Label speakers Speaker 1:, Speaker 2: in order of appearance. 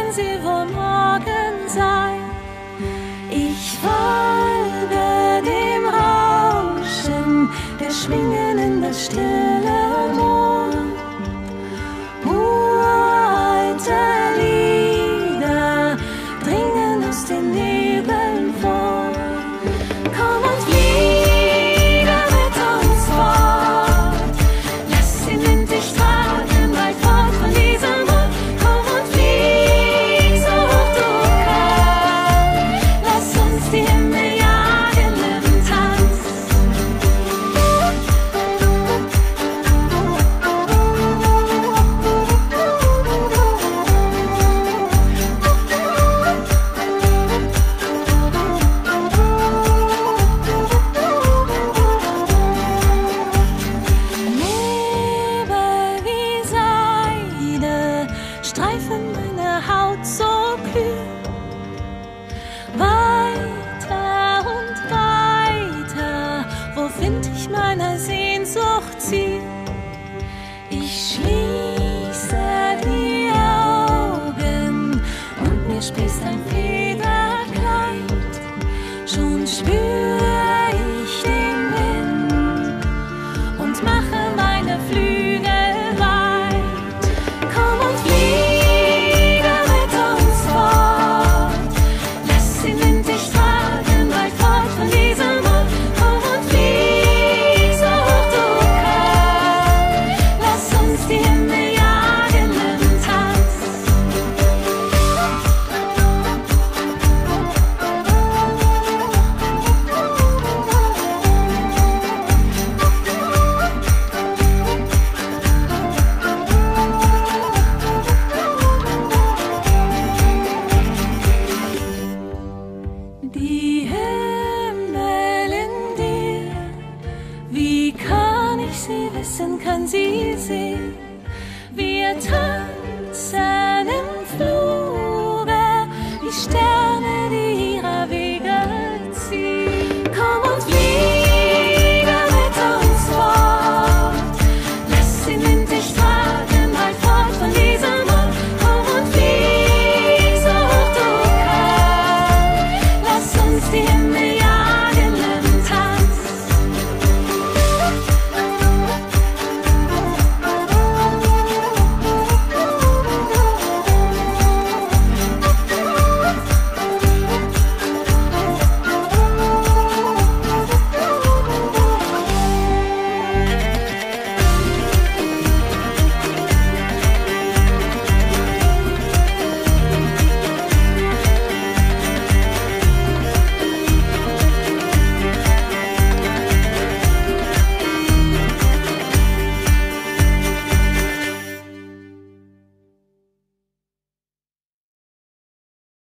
Speaker 1: sie wohl morgen sein? Ich folge dem Rauschen der Schwingen in das stille Moor. Uralte Lieder dringen aus den Nebeln vor. Komm und fliege mit uns fort, lass den Wind dich tragen, weit fort von diesem Ort. Komm und flieg so hoch du kannst, lass uns die Himmel jagen im Tanz. Nebel wie Seide streifen meine Haut so kühl. Weiter und weiter, wo find ich meiner Sehnsucht Ziel? Ich schließe die Augen und mir sprießt